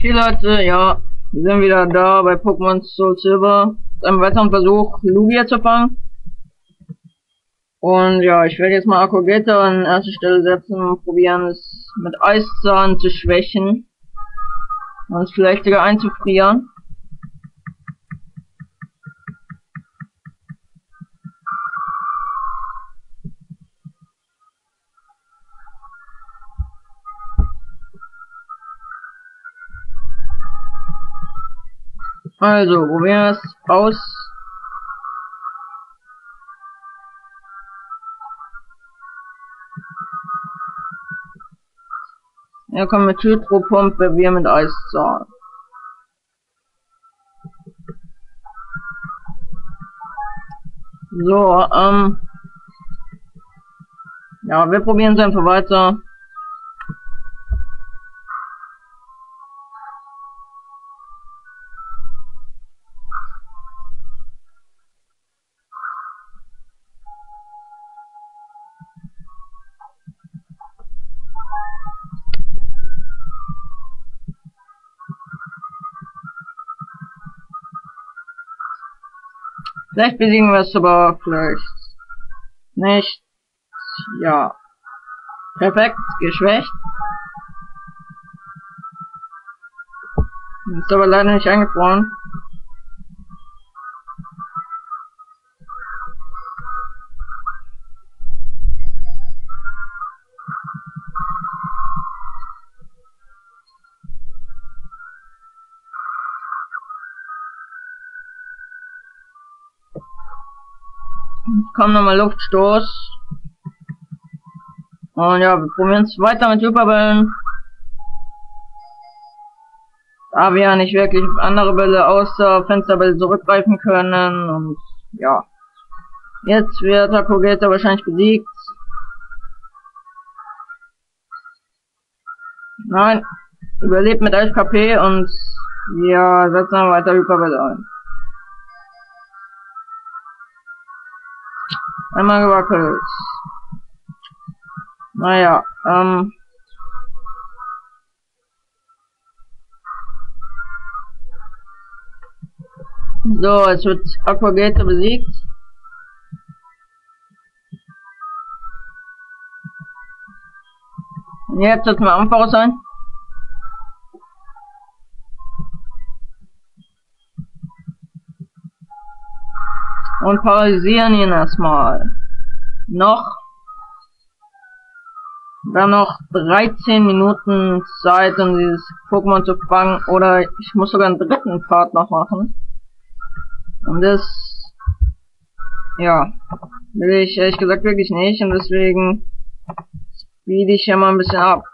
Okay Leute, ja, wir sind wieder da bei Pokémon Soul Silver. Einem weiteren Versuch, Lugia zu fangen. Und ja, ich werde jetzt mal Aquagetter an erste Stelle setzen und probieren es mit Eiszahn zu schwächen. Und es vielleicht sogar einzufrieren. Also, probieren wir es aus. Ja, kommen mit Hydropumpe, wir mit Eiszahn. So, ja, wir probieren es einfach weiter. Vielleicht besiegen wir es aber vielleicht nicht. Ja. Perfekt, geschwächt. Ist aber leider nicht eingefroren. Kommt nochmal Luftstoß. Und ja, wir probieren es weiter mit Hyperbällen. Da wir ja nicht wirklich auf andere Bälle außer Fensterbälle zurückgreifen können. Und ja. Jetzt wird Aquagetter wahrscheinlich besiegt. Nein. Überlebt mit 11 KP und wir setzen dann weiter Hyperbälle ein. Einmal gewackelt. Naja, so, es wird Aquagetter besiegt. Und jetzt setzen wir Ampharos ein. Und paralysieren ihn erstmal. Wir haben noch 13 Minuten Zeit, um dieses Pokémon zu fangen. Oder ich muss sogar einen dritten Part noch machen. Und das, ja, will ich ehrlich gesagt wirklich nicht. Und deswegen speede ich ja mal ein bisschen ab.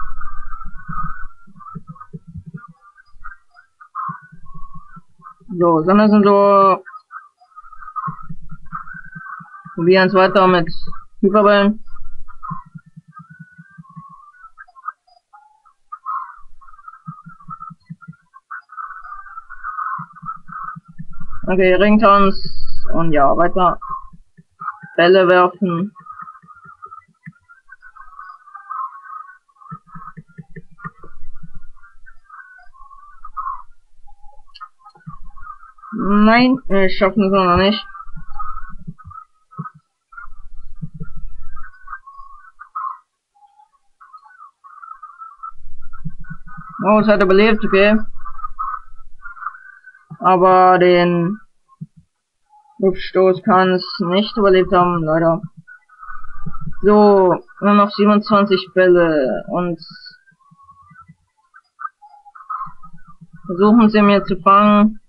So, sondern sind so. Probieren es weiter mit Hyperbällen. Okay, Ringtanz und ja, weiter Bälle werfen. Nein, wir schaffen es noch nicht. Oh, es hat überlebt, okay. Aber den Luftstoß kann es nicht überlebt haben, leider. So, nur noch 27 Bälle und versuchen sie mir zu fangen.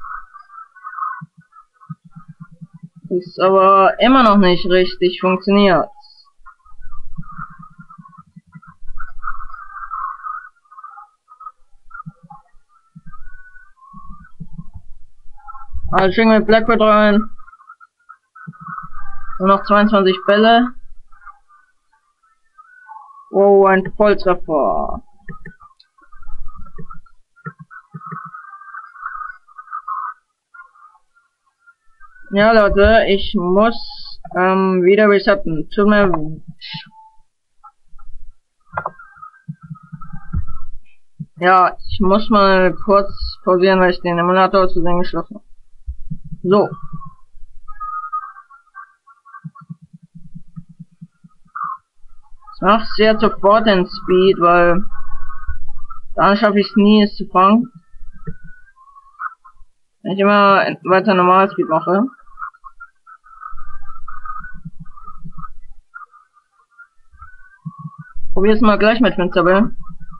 Ist aber immer noch nicht richtig funktioniert. Also schicken wir Blackbird rein. Nur noch 22 Bälle. Oh, ein Volltreffer. Ja Leute, ich muss wieder resetten. Tut mir Ja, ich muss mal kurz pausieren, weil ich den Emulator zu sehen geschlossen habe. So. Ich mache es jetzt sofort in Speed, weil dann schaffe ich es nie, es zu fangen. Wenn ich immer weiter normal Speed mache. Probier es mal gleich mit Finsterbell.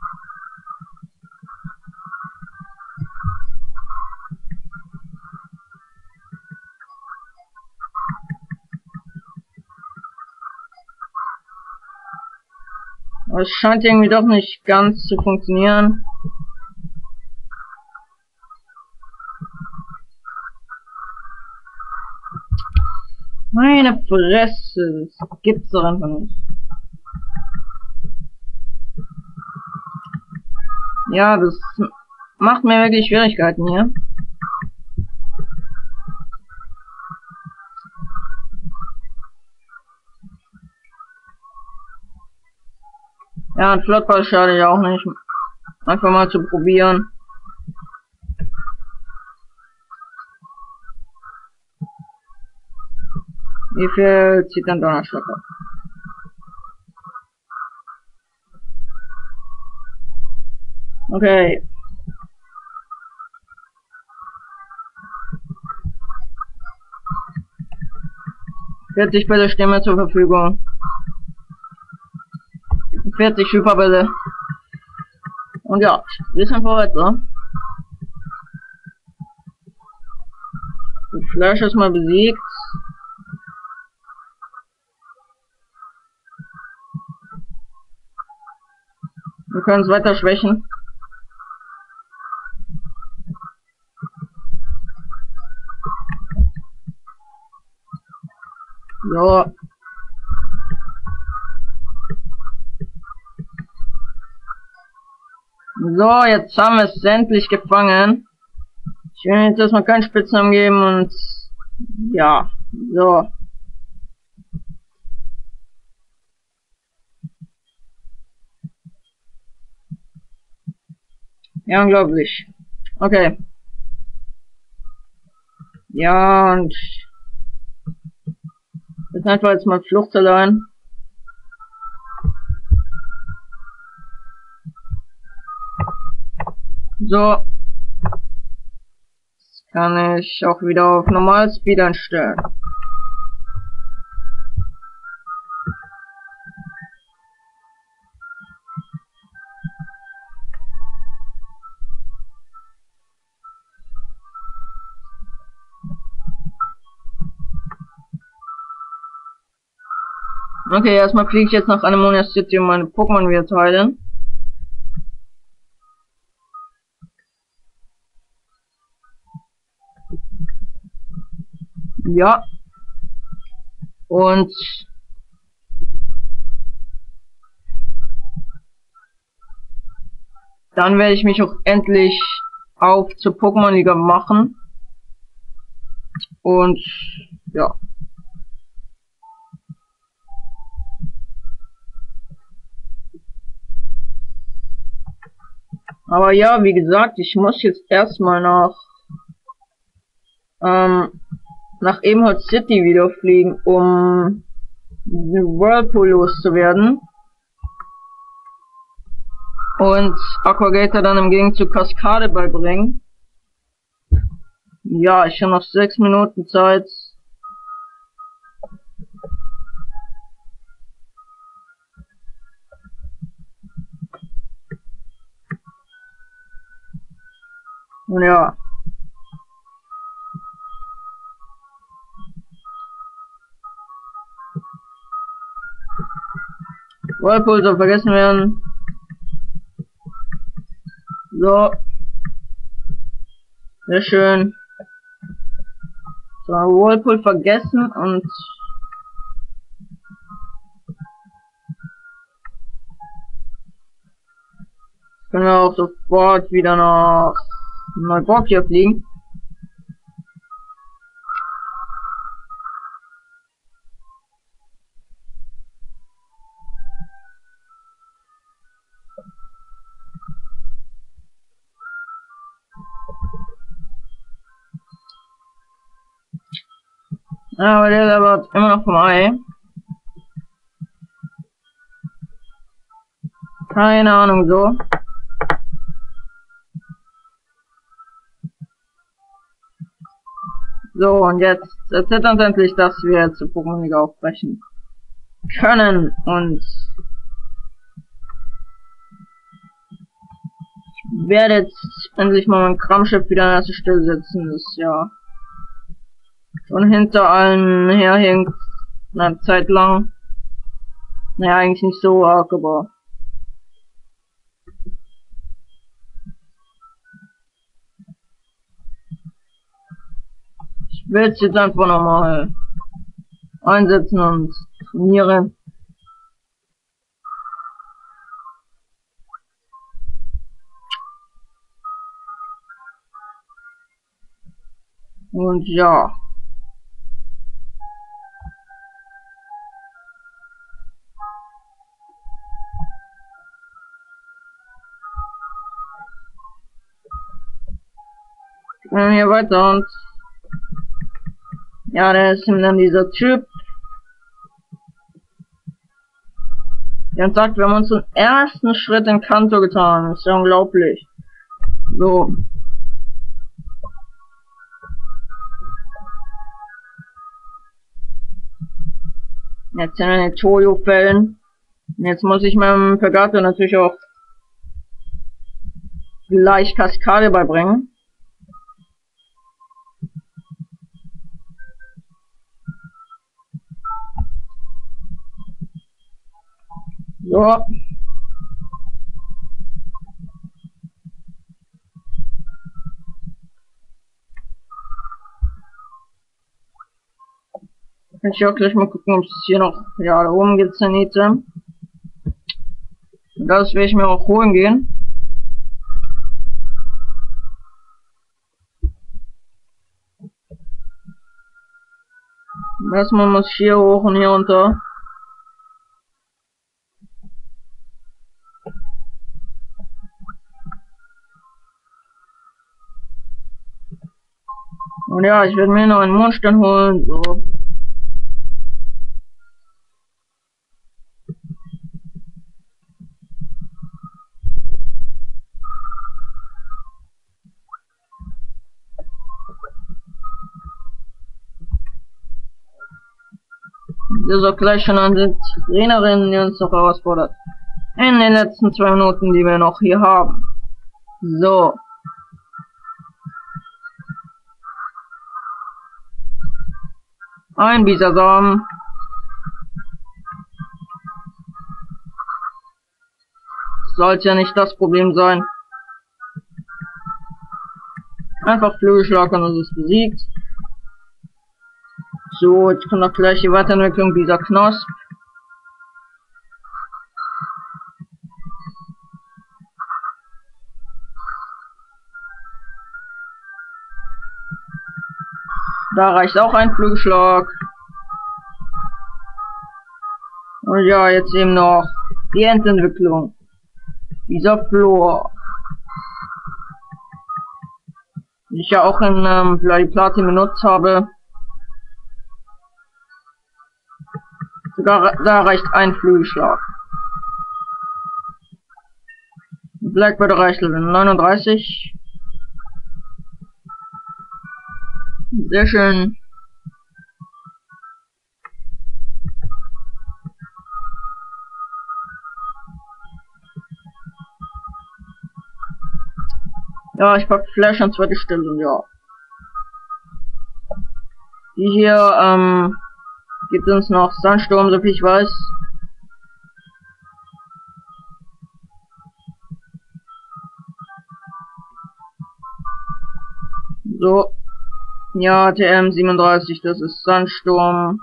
Aber es scheint irgendwie doch nicht ganz zu funktionieren. Meine Fresse, das gibt's doch einfach nicht. Ja, das macht mir wirklich Schwierigkeiten hier. Ja, ein Flottball schadet ja auch nicht. Einfach mal zu probieren. Wie viel zieht dann Donnerschlag ab? Okay. 40 Bälle stehen mir zur Verfügung. 40 Hyperbälle. Und ja, wir sind vorwärts, so. Die Flash ist mal besiegt. Wir können es weiter schwächen. So. So, jetzt haben wir es endlich gefangen. Ich will jetzt erstmal keinen Spitznamen geben und ja, so. Ja, unglaublich. Okay. Ja, und jetzt einfach jetzt mal Flucht allein. So. Jetzt kann ich auch wieder auf Normal Speed einstellen. Okay, erstmal fliege ich jetzt nach Anemonia City, um meine Pokémon wieder zu heilen. Ja. Und dann werde ich mich auch endlich auf zur Pokémon Liga machen. Und ja. Aber ja, wie gesagt, ich muss jetzt erstmal nach Emerald City wieder fliegen, um den Whirlpool loszuwerden. Und Aquagator dann im Gegenzug Kaskade beibringen. Ja, ich habe noch 6 Minuten Zeit. Und ja. Whirlpool soll vergessen werden. So. Sehr schön. So, Whirlpool vergessen und können wir auch sofort wieder nach Neuborgia fliegen. Ja, aber der labert immer noch vom Ei. Keine Ahnung so. So, und jetzt erzählt uns endlich, dass wir zur Pokémon-Liga aufbrechen können. Und ich werde jetzt endlich mal mein Kramschiff wieder an erste Stelle setzen. Das ist ja schon hinter allen herhinkt. Eine Zeit lang. Naja, eigentlich nicht so arg, aber ich will es jetzt einfach nochmal einsetzen und trainieren. Und ja. Gehen wir hier weiter und ja, da ist ihm dann dieser Typ, der uns sagt, wir haben unseren ersten Schritt in Kanto getan. Das ist ja unglaublich. So. Jetzt sind wir in den Toyo-Fällen. Jetzt muss ich meinem Pegato natürlich auch gleich Kaskade beibringen. So. Kann ich auch gleich mal gucken, ob es hier noch, ja, da oben gibt's eine Niete. Das will ich mir auch holen gehen. Erstmal muss ich hier hoch und hier runter. Und ja, ich werde mir noch einen Mondstein holen, so. Das ist auch gleich schon an die Trainerin, die uns noch herausfordert. In den letzten 2 Minuten, die wir noch hier haben. So. Ein Bisasam. Sollte ja nicht das Problem sein. Einfach Flügelschlag und es ist besiegt. So, jetzt kommt noch gleich die Weiterentwicklung dieser Knosp. Da reicht auch ein Flügelschlag. Und ja, jetzt eben noch die Endentwicklung dieser Flor. Die ich ja auch in Bloody Platin benutzt habe. Sogar da reicht ein Flügelschlag. Blackbird reicht Level 39. Sehr schön. Ja, ich pack Flash an zweite Stelle und ja. Die hier, gibt uns noch Sandsturm, so viel ich weiß. So. Ja, TM 37, das ist Sandsturm.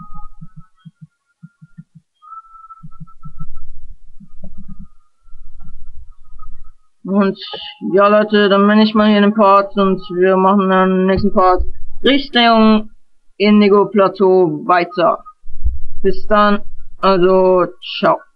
Und ja Leute, dann bin ich mal hier in dem Part und wir machen dann im nächsten Part Richtung Indigo Plateau weiter. Bis dann, also ciao.